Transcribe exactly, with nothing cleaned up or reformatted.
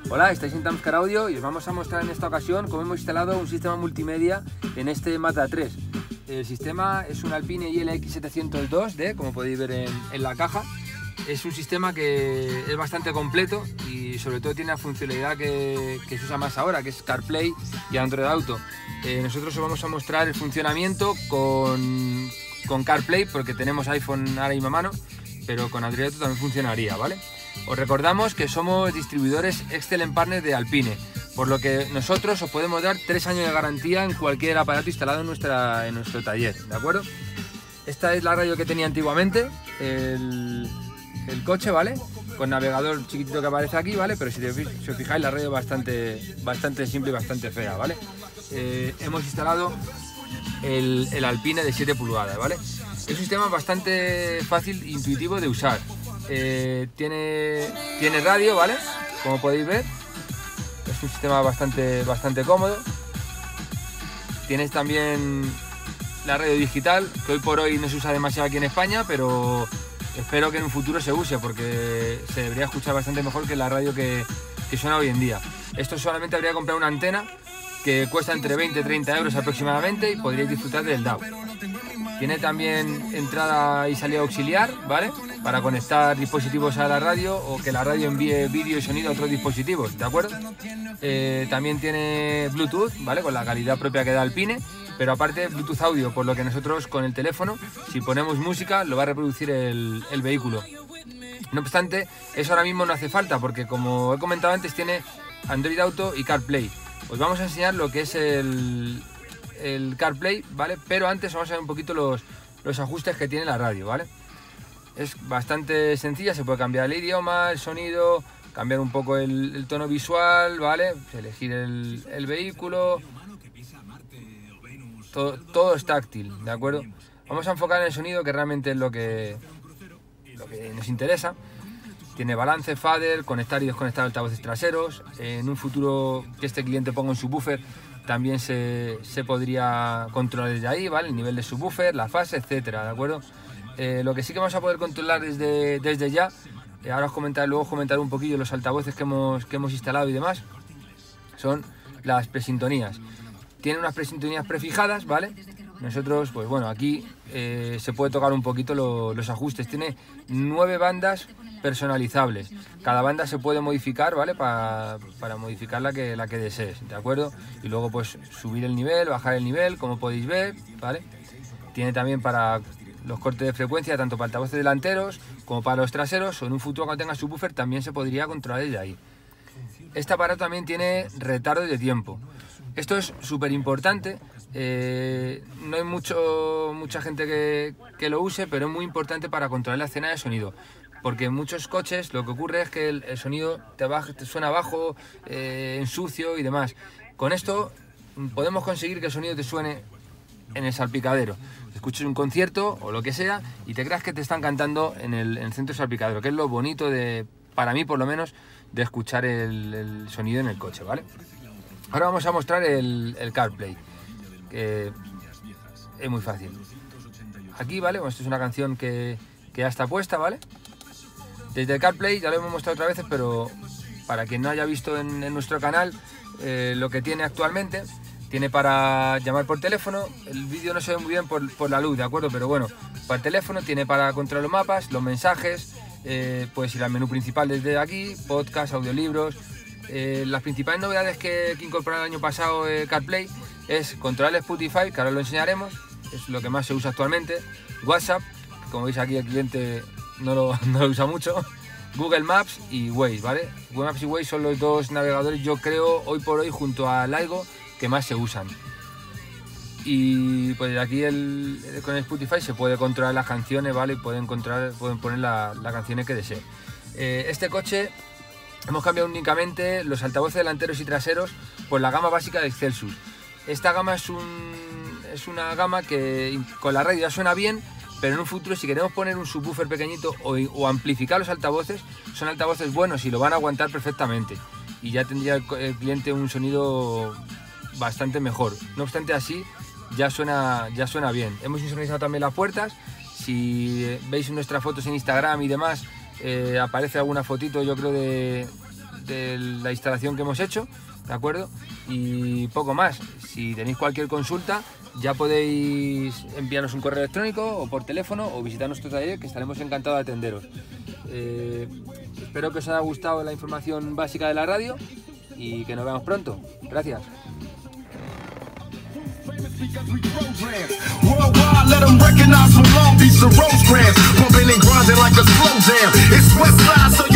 Hola, estáis en Tamscar Audio y os vamos a mostrar en esta ocasión cómo hemos instalado un sistema multimedia en este Mata tres. El sistema es un Alpine I L X setecientos dos D, como podéis ver en, en la caja. Es un sistema que es bastante completo y sobre todo tiene la funcionalidad que, que se usa más ahora, que es CarPlay y Android Auto. Eh, nosotros os vamos a mostrar el funcionamiento con, con CarPlay, porque tenemos iPhone ahora mismo a mano, pero con Android Auto también funcionaría, ¿vale? Os recordamos que somos distribuidores Excellent Partners de Alpine, por lo que nosotros os podemos dar tres años de garantía en cualquier aparato instalado en, nuestra, en nuestro taller, ¿de acuerdo? Esta es la radio que tenía antiguamente, el, el coche, ¿vale? Con navegador chiquitito que aparece aquí, ¿vale? Pero si, te, si os fijáis, la radio es bastante, bastante simple y bastante fea, ¿vale? Eh, hemos instalado el, el Alpine de siete pulgadas, ¿vale? Es un sistema bastante fácil e intuitivo de usar. Eh, tiene, tiene radio, ¿vale? Como podéis ver, es un sistema bastante, bastante cómodo. Tienes también la radio digital, que hoy por hoy no se usa demasiado aquí en España, pero espero que en un futuro se use, porque se debería escuchar bastante mejor que la radio que, que suena hoy en día. Esto solamente habría que comprar una antena que cuesta entre veinte y treinta euros aproximadamente y podríais disfrutar del D A B. Tiene también entrada y salida auxiliar, ¿vale? Para conectar dispositivos a la radio o que la radio envíe vídeo y sonido a otros dispositivos, ¿de acuerdo? Eh, también tiene Bluetooth, ¿vale? Con la calidad propia que da Alpine, pero aparte Bluetooth audio, por lo que nosotros con el teléfono, si ponemos música, lo va a reproducir el, el vehículo. No obstante, eso ahora mismo no hace falta, porque como he comentado antes, tiene Android Auto y CarPlay. Os vamos a enseñar lo que es el, el CarPlay, ¿vale? Pero antes vamos a ver un poquito los, los ajustes que tiene la radio, ¿vale? Es bastante sencilla, se puede cambiar el idioma, el sonido, cambiar un poco el, el tono visual, ¿vale? Elegir el, el vehículo, todo, todo es táctil, ¿de acuerdo? Vamos a enfocar en el sonido, que realmente es lo que, lo que nos interesa. Tiene balance, fader, conectar y desconectar altavoces traseros. En un futuro que este cliente ponga un subwoofer, también se, se podría controlar desde ahí, ¿vale? El nivel de subwoofer, la fase, etcétera, ¿de acuerdo? Eh, lo que sí que vamos a poder controlar desde, desde ya, eh, ahora os comentaré, luego os comentaré un poquillo los altavoces que hemos, que hemos instalado y demás, son las presintonías. Tiene unas presintonías prefijadas, ¿vale? Nosotros, pues bueno, aquí eh, se puede tocar un poquito lo, los ajustes. Tiene nueve bandas personalizables. Cada banda se puede modificar, ¿vale? Pa, para modificar la que, la que desees, ¿de acuerdo? Y luego pues subir el nivel, bajar el nivel, como podéis ver, ¿vale? Tiene también para los cortes de frecuencia, tanto para altavoces delanteros como para los traseros, o en un futuro cuando tenga subwoofer también se podría controlar desde ahí. Este aparato también tiene retardo de tiempo. Esto es súper importante. Eh, no hay mucho, mucha gente que, que lo use, pero es muy importante para controlar la escena de sonido, porque en muchos coches lo que ocurre es que el, el sonido te, baja, te suena bajo, eh, en sucio y demás. Con esto podemos conseguir que el sonido te suene en el salpicadero, escuches un concierto o lo que sea y te creas que te están cantando en el, en el centro salpicadero, que es lo bonito de, para mí por lo menos, de escuchar el, el sonido en el coche, ¿vale? Ahora vamos a mostrar el, el CarPlay, que es muy fácil. Aquí, ¿vale? Bueno, esto es una canción que, que ya está puesta, ¿vale? Desde el CarPlay, ya lo hemos mostrado otras veces, pero para quien no haya visto en, en nuestro canal eh, lo que tiene actualmente, tiene para llamar por teléfono. El vídeo no se ve muy bien por, por la luz, ¿de acuerdo? Pero bueno, para el teléfono tiene para controlar los mapas, los mensajes, eh, puedes ir al menú principal desde aquí, podcast, audiolibros. Eh, las principales novedades que, que incorporó el año pasado eh, CarPlay es controlar el Spotify, que ahora lo enseñaremos, es lo que más se usa actualmente, WhatsApp, que como veis aquí el cliente no lo, no lo usa mucho, Google Maps y Waze, ¿vale? Google Maps y Waze son los dos navegadores, yo creo, hoy por hoy, junto a Laigo, que más se usan. Y pues aquí el, con el Spotify se puede controlar las canciones, ¿vale? Y pueden, encontrar, pueden poner las la canciones que deseen. Eh, este coche hemos cambiado únicamente los altavoces delanteros y traseros por la gama básica del Celsius. Esta gama es, un, es una gama que con la radio ya suena bien, pero en un futuro, si queremos poner un subwoofer pequeñito o, o amplificar los altavoces, son altavoces buenos y lo van a aguantar perfectamente. Y ya tendría el, el cliente un sonido bastante mejor. No obstante, así ya suena, ya suena bien. Hemos insonorizado también las puertas. Si veis nuestras fotos en Instagram y demás, eh, aparece alguna fotito, yo creo, de, de la instalación que hemos hecho, ¿de acuerdo? Y poco más. Si tenéis cualquier consulta, ya podéis enviarnos un correo electrónico o por teléfono o visitar nuestro taller, que estaremos encantados de atenderos. Eh, espero que os haya gustado la información básica de la radio y que nos veamos pronto. Gracias. Worldwide, let them recognize from Long Beach to Rosecrans, pumping and grinding like a slow jam. It's Westside, so